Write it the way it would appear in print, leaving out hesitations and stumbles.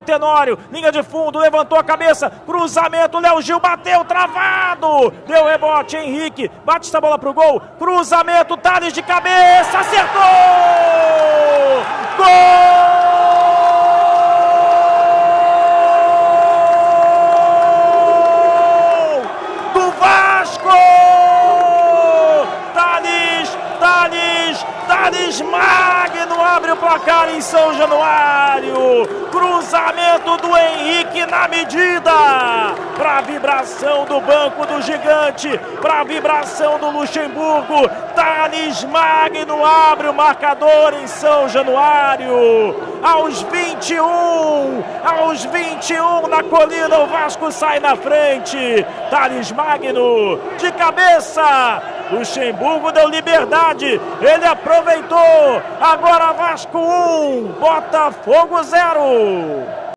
Tenório, linha de fundo, levantou a cabeça, cruzamento, Léo Gil bateu, travado, deu rebote, Henrique, bate essa bola pro gol, cruzamento, Thales de cabeça, acertou! Gol! Thales Magno abre o placar em São Januário. Cruzamento do Henrique na medida. Para a vibração do banco do Gigante. Para a vibração do Luxemburgo. Thales Magno abre o marcador em São Januário. Aos 21 na colina o Vasco sai na frente. Thales Magno de cabeça. Luxemburgo deu liberdade, ele aproveitou, agora Vasco 1, Botafogo 0.